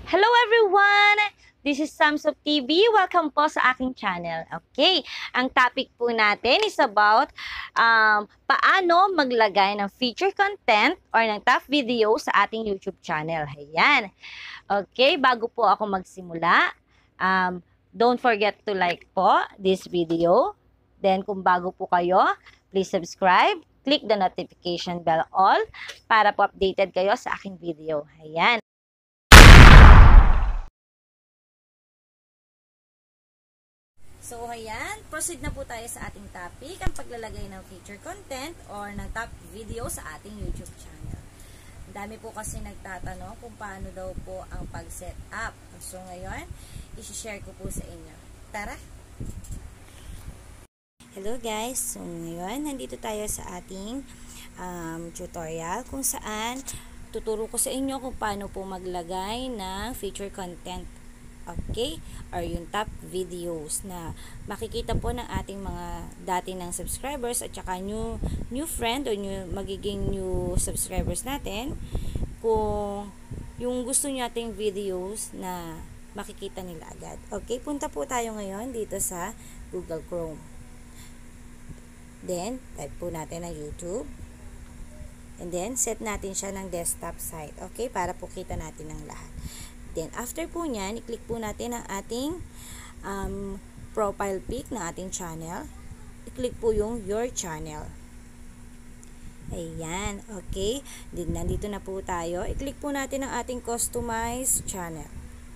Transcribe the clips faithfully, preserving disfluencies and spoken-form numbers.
Hello everyone! This is Samsop T V. Welcome po sa aking channel. Okay, ang topic po natin is about um, paano maglagay ng feature content or ng top video sa ating YouTube channel. Ayan. Okay, bago po ako magsimula, um, don't forget to like po this video. Then kung bago po kayo, please subscribe. Click the notification bell all para po updated kayo sa aking video. Ayan. So, ayan, proceed na po tayo sa ating topic, ang paglalagay ng feature content or ng top video sa ating YouTube channel. Ang dami po kasi nagtatanong kung paano daw po ang pag-set up. So, ngayon, isi-share ko po sa inyo. Tara! Hello guys! So, ngayon, nandito tayo sa ating um, tutorial kung saan tuturo ko sa inyo kung paano po maglagay ng feature content. Okay? Or yung top videos na makikita po ng ating mga dati ng subscribers at saka new, new friend o new, magiging new subscribers natin kung yung gusto nyo ating videos na makikita nila agad. Okay? Punta po tayo ngayon dito sa Google Chrome. Then, type po natin ang YouTube. And then, set natin siya ng desktop site. Okay? Para po kita natin ang lahat. Then, after po nyan, i-click po natin ang ating um, profile pic ng ating channel. I-click po yung your channel. Ayan, okay. Then, nandito na po tayo. I-click po natin ang ating customize channel.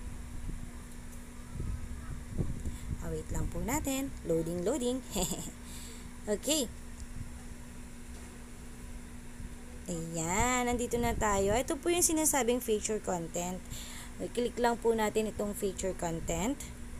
Oh, wait lang po natin. Loading, loading. Okay. Ayan, nandito na tayo. Ito po yung sinasabing feature content. I-click lang po natin itong feature content.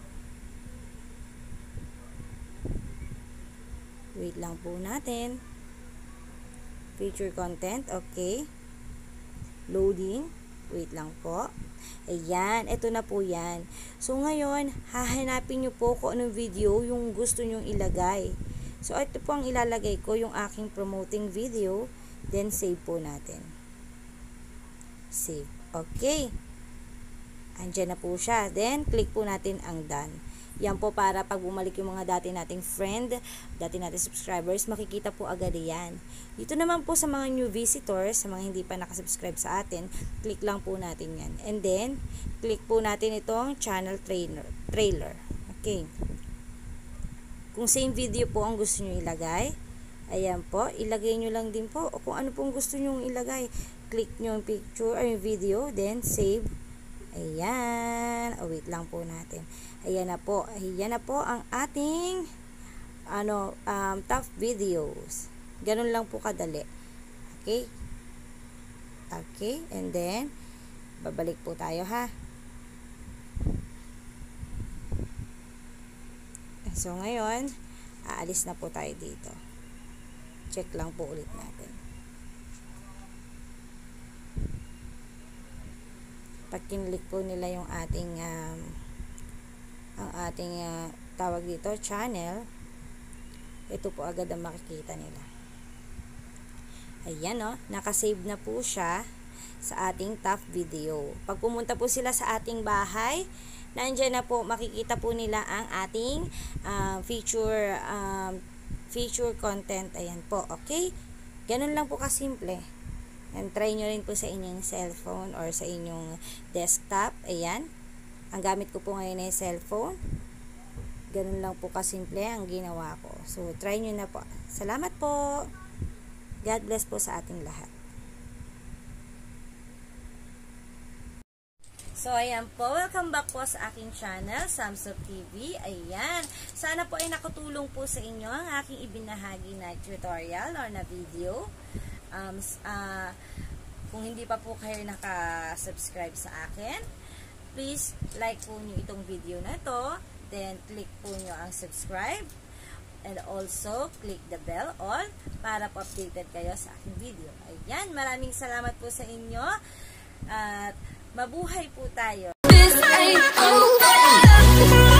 Wait lang po natin. Feature content, okay. Loading. Wait lang po. Ayan, ito na po yan. So, ngayon, hahanapin nyo po kung anong video yung gusto nyong ilagay. So, ito po ang ilalagay ko, yung aking promoting video. Then, save po natin. Save. Okay. Andiyan na po siya. Then, click po natin ang done. Yan po para pag bumalik yung mga dati nating friend, dati nating subscribers, makikita po agad yan. Dito naman po sa mga new visitors, sa mga hindi pa nakasubscribe sa atin, click lang po natin yan. And then, click po natin itong channel trailer. trailer. Okay. Kung same video po ang gusto nyo ilagay, ayan po, ilagay nyo lang din po. O kung ano pong gusto nyo ilagay, click nyo yung picture or yung video, then save. Ayan. O, wait lang po natin. Ayan na po. Ayan na po ang ating ano, um, top videos. Ganun lang po kadali. Okay? Okay. And then, babalik po tayo ha. So, ngayon, aalis na po tayo dito. Check lang po ulit natin. Pag kinlik po nila yung ating um, ang ating uh, tawag dito, channel, ito po agad ang makikita nila. Ayan o, nakasave na po siya sa ating top video. Pag pumunta po sila sa ating bahay, nandiyan na po, makikita po nila ang ating uh, feature um, feature content. Ayan po, okay? Ganun lang po kasimple. And try nyo rin po sa inyong cellphone or sa inyong desktop. Ayan. Ang gamit ko po ngayon ay cellphone. Ganun lang po kasimple ang ginawa ko. So, try nyo na po. Salamat po. God bless po sa ating lahat. So, ayan po. Welcome back po sa aking channel, Samsop T V. Ayan. Sana po ay nakatulong po sa inyo ang aking ibinahagi na tutorial or na video. Um, uh, kung hindi pa po kayo naka-subscribe sa akin, please like po nyo itong video na ito, then click po nyo ang subscribe, and also click the bell all para po updated kayo sa aking video. Ayan, maraming salamat po sa inyo at mabuhay po tayo.